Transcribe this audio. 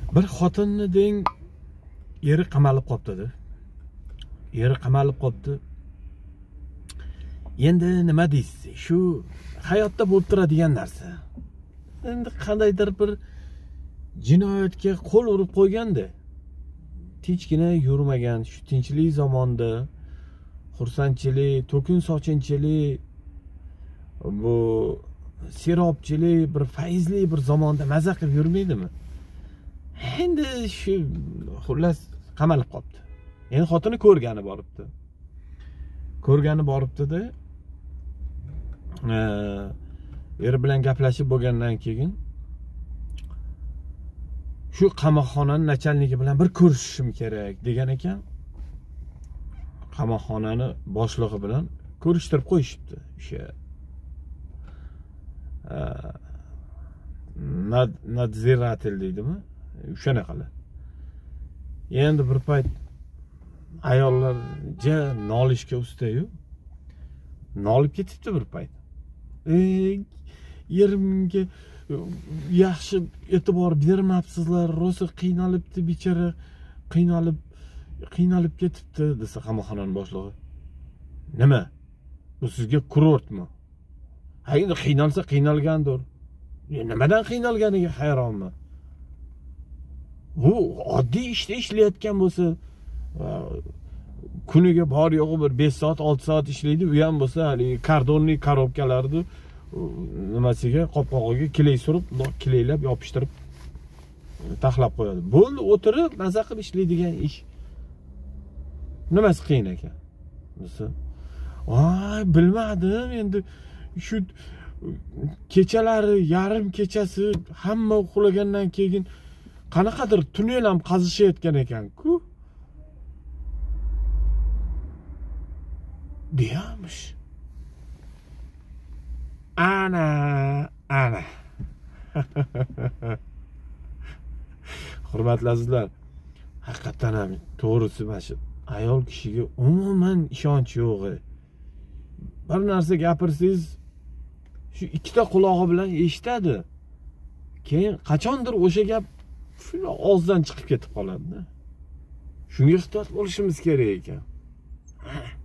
Bir xotinni deng eri qamalib qopti-da. Eri qamalib qopti. Endi nima deysiz? Shu hayotda bo'lib turadigan narsa. Endi qandaydir bir jinoyatga qo'l urib qo'yganda, tinchgina yurmagan, shu tinchlik zamonda xursandchilik, to'kin sochinchilik, bu serobchilik, bir fayzli bir zamonda maza qilib yurmaydimi? Endi shu xullas qamalib qopti. Endi xotini ko'rgani boribdi. Ko'rgani boribdi-da, eri bilan gaplashib bo'lgandan keyin shu qamoqxonaning nachalnigi bilan bir ko'rishishim kerak degan ekan. Qamoqxonani boshlig'i bilan ko'rishtirib qo'yishibdi. O'sha nadziratel deydimi? O'shanaqalar. Endi bir payt ayollar nolishga usta-yu. Nolib ketibdi bir payt. Yerimga yaxshi e'tibor bermabsizlar, rosa qiynalibdi bechora, qiynalib ketibdi desa qamoqxonaning boshlig'i. Nima? Bu sizga kurortmi? Ha, endi qiynalsa qiynalgandir. Nimadan qiynalganiga hayronman. Bu oddiy ishda ishlayotgan bo'lsa, kuniga bor yo'g'i bir 5 soat, 6 soat ishlaydi. U ham bo'lsa, hali kardonli korobkalarni nimasiga, qopqog'iga kley surib, kleylab yopishtirib taxlab qo'yadi. Bo'ldi, o'tirib maza qilib ishlaydigan ish. Nimasi qiyin ekan? Desa, "Voy, bilmadim, endi shu kechalari, yarim kechasi hamma uxlagandan keyin qanaqadir tunnel ham qazishayotgan ekan-ku." Deyamish. Ana. Hurmatli azizlar, haqiqatan ham to'g'risi mana shu ayol kishiga umuman ishonch yo'q. Bir narsa gapirsangiz, shu ikkita qulog'i bilan eshitadi. Keyin qachondir o'sha gap shuna og'zidan chiqib ketib qoladi-da. Shunga ehtiyot bo'lishimiz kerak ekan.